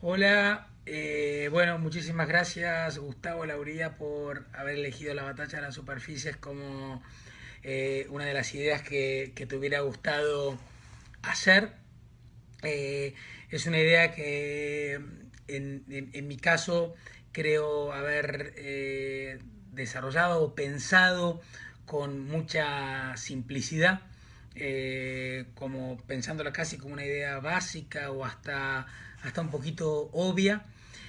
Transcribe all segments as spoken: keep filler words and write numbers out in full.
Hola, eh, bueno, muchísimas gracias Gustavo Lauría por haber elegido la batalla de las superficies como eh, una de las ideas que, que te hubiera gustado hacer. Eh, es una idea que en, en- en mi caso creo haber eh, desarrollado o pensado con mucha simplicidad, eh, como pensándola casi como una idea básica o hasta, hasta un poquito obvia.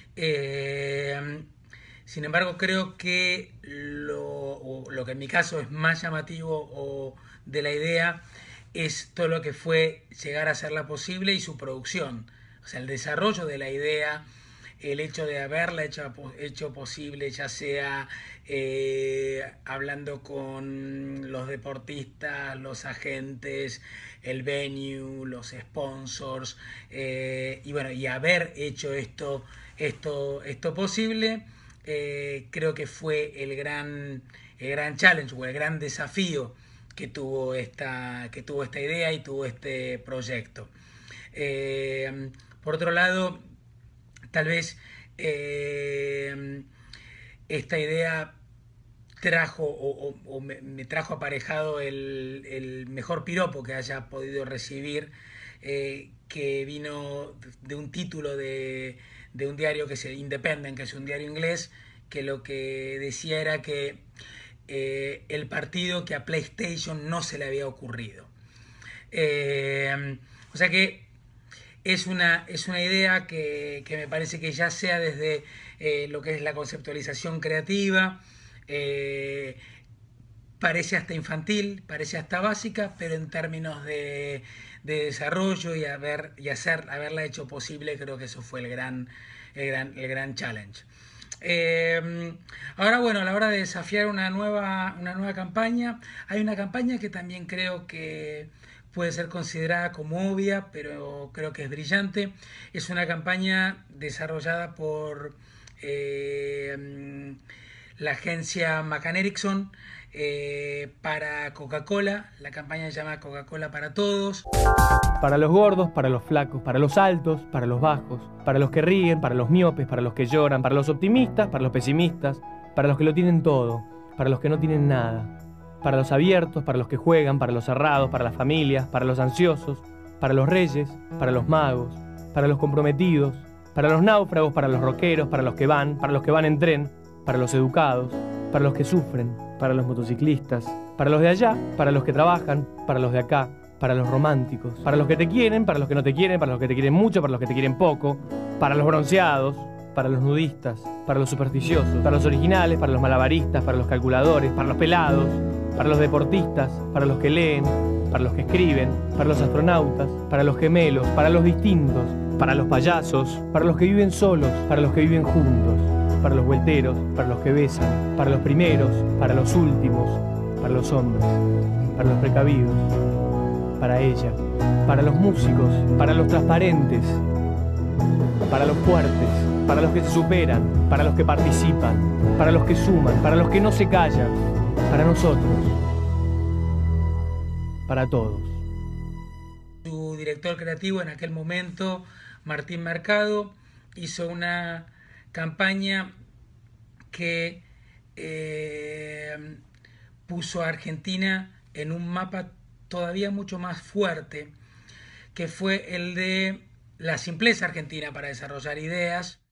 Eh, Sin embargo, creo que lo, o lo que en mi caso es más llamativo o de la idea es todo lo que fue llegar a hacerla posible y su producción. O sea, el desarrollo de la idea, el hecho de haberla hecho, hecho posible, ya sea eh, hablando con los deportistas, los agentes, el venue, los sponsors, eh, y bueno, y haber hecho esto, esto, esto posible, eh, creo que fue el gran, el gran challenge o el gran desafío que tuvo esta, que tuvo esta idea y tuvo este proyecto. Eh, por otro lado, tal vez eh, esta idea trajo o, o, o me, me, trajo aparejado el, el, mejor piropo que haya podido recibir, eh, que vino de un título de, de un diario que es el Independent, que es un diario inglés, que lo que decía era que eh, el partido que a PlayStation no se le había ocurrido. Eh, o sea que es una, es una idea que, que me parece que ya sea desde eh, lo que es la conceptualización creativa, eh, parece hasta infantil, parece hasta básica, pero en términos de, de desarrollo y, haber, y hacer, haberla hecho posible, creo que eso fue el gran, el gran, el gran challenge. Eh, Ahora, bueno, a la hora de desafiar una nueva, una nueva campaña, hay una campaña que también creo que puede ser considerada como obvia, pero creo que es brillante. Es una campaña desarrollada por eh, la agencia McCann Erickson eh, para Coca-Cola. La campaña se llama Coca-Cola para Todos. Para los gordos, para los flacos, para los altos, para los bajos, para los que ríen, para los miopes, para los que lloran, para los optimistas, para los pesimistas, para los que lo tienen todo, para los que no tienen nada, para los abiertos, para los que juegan, para los cerrados, para las familias, para los ansiosos, para los reyes, para los magos, para los comprometidos, para los náufragos, para los rockeros, para los que van, para los que van en tren, para los educados, para los que sufren, para los motociclistas, para los de allá, para los que trabajan, para los de acá, para los románticos, para los que te quieren, para los que no te quieren, para los que te quieren mucho, para los que te quieren poco, para los bronceados, para los nudistas, para los supersticiosos, para los originales, para los malabaristas, para los calculadores, para los pelados, para los deportistas, para los que leen, para los que escriben, para los astronautas, para los gemelos, para los distintos, para los payasos, para los que viven solos, para los que viven juntos, para los vuelteros, para los que besan, para los primeros, para los últimos, para los hombres, para los precavidos, para ella, para los músicos, para los transparentes, para los fuertes, para los que se superan, para los que participan, para los que suman, para los que no se callan, para nosotros, para todos. Su director creativo en aquel momento, Martín Mercado, hizo una campaña que eh, puso a Argentina en un mapa todavía mucho más fuerte, que fue el de la simpleza argentina para desarrollar ideas,